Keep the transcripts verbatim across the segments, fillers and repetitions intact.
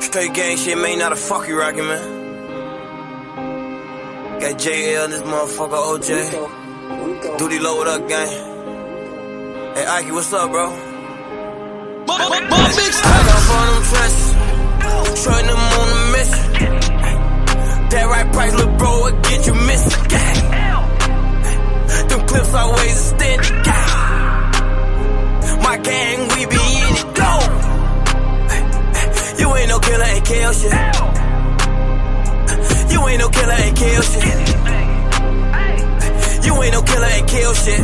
Straight gang shit, man, not a fuck you rockin', man. Got J L, this motherfucker O J. Duty low, what up, gang? Hey, Ike, what's up, bro? I got for them trenches, showing them on the mission. That right price, little bro, will get you missing. Them clips always extended. My gang, we be in it, go. You ain't no killer, ain't kill shit. You ain't no killer, ain't kill shit. You ain't no killer, ain't kill shit.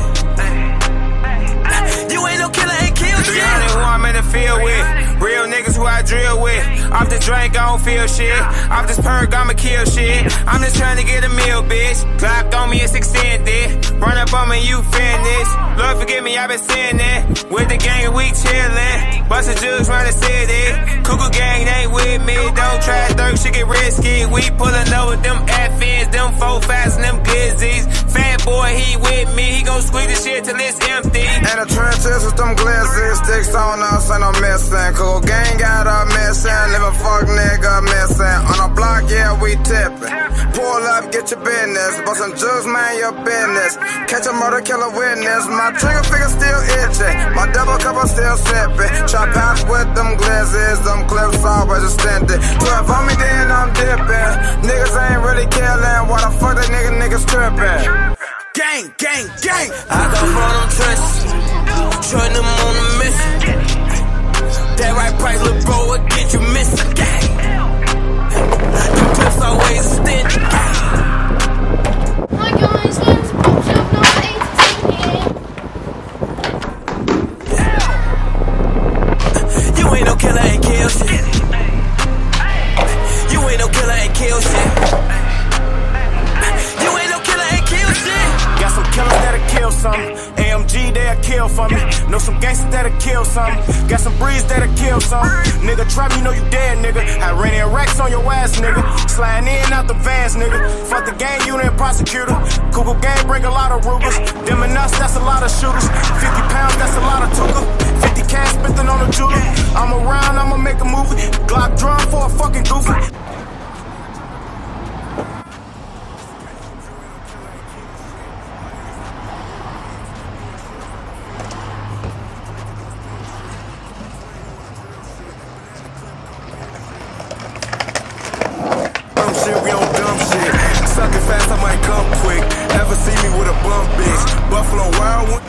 You ain't no killer, ain't kill shit. Who I'm in the field with, real niggas who I drill with. Off this drink, I don't feel shit. Off this perk, I'ma kill shit. I'm just trying to get a meal, bitch. Glock on me, it's extended. Run up on me, you finished. Lord forgive me, I been saying that. With the gang, we chillin'. Bustin' jugs round the city. Cuckoo gang ain't with me. Don't try dirt, shit get risky. We pullin' up with them F Ns, them four fives and them glizzies. Fat boy, he with me. He gon' squeeze the shit till it's empty. And the trenches with them glizzies. Sticks on us and I'm missing. Cool gang got a missing. Live a fuck nigga missing. On the block, yeah, we tippin'. Pull up, get your business. Bustin' jugs, man, your business. Catch a murder, kill a witness. My trigger finger still itching. My double cup I'm still sipping. Chop house with them glizzies. Them clips always extended. twelve on me, then I'm dipping. Niggas ain't really killing. Why the fuck that nigga niggas tripping? Gang, gang, gang. I got for them trenches, showing them on the mission. That right price, little bro, will get you missing. Gang. Them clips always extended. Hi guys, welcome to Bookshop number eighteen here. You ain't no killer, ain't kill shit. You ain't no killer, ain't kill shit. You ain't no killer, ain't kill shit. Got some killers that'll kill something. A M G, they'll kill for me. Know some gangsters that'll kill something. Got some breeze that'll kill something. Nigga, try me, know you dead, nigga. I ran in racks on your ass, nigga. Sliding in out the vans, nigga. Fuck the gang unit and prosecutor. Cougar gang bring a lot of Rugers. Them and us, that's a lot of shooters. fifty pounds, that's a lot of Tuka. fifty cash spent on a jeweler. I'm around, I'ma make a movie. Glock drum for a fucking goofy. We on dumb shit. Suckin' fast, I might come quick. Ever see me with a bum bitch? Buffalo Wild One.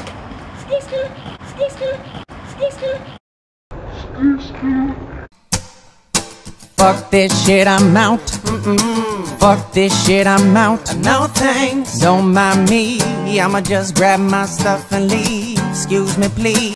Fuck this shit, I'm out. Mm-mm. Fuck this shit, I'm out. No thanks. Don't mind me. I'ma just grab my stuff and leave. Excuse me, please.